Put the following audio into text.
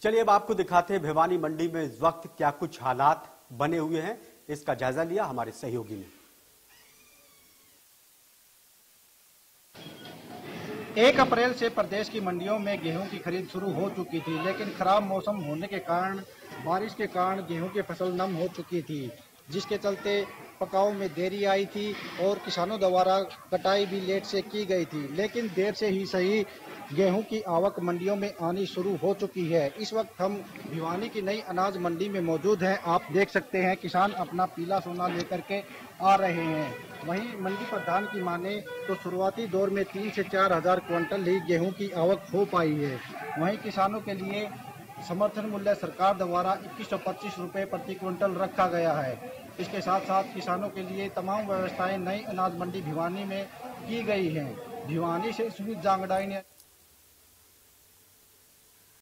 चलिए अब आपको दिखाते हैं भिवानी मंडी में इस वक्त क्या कुछ हालात बने हुए हैं। इसका जायजा लिया हमारे सहयोगी ने। 1 अप्रैल से प्रदेश की मंडियों में गेहूं की खरीद शुरू हो चुकी थी, लेकिन खराब मौसम होने के कारण बारिश के कारण गेहूं की फसल नम हो चुकी थी, जिसके चलते पकाव में देरी आई थी और किसानों द्वारा कटाई भी लेट से की गई थी। लेकिन देर से ही सही गेहूं की आवक मंडियों में आनी शुरू हो चुकी है। इस वक्त हम भिवानी की नई अनाज मंडी में मौजूद हैं। आप देख सकते हैं किसान अपना पीला सोना लेकर के आ रहे हैं। वहीं मंडी प्रधान की माने तो शुरुआती दौर में 3 से 4 हजार क्विंटल ही गेहूं की आवक हो पाई है। वहीं किसानों के लिए समर्थन मूल्य सरकार द्वारा 2125 रुपये प्रति क्विंटल रखा गया है। इसके साथ साथ किसानों के लिए तमाम व्यवस्थाएं नई अनाज मंडी भिवानी में की गई हैं। भिवानी से सुमित जांगड़ाई ने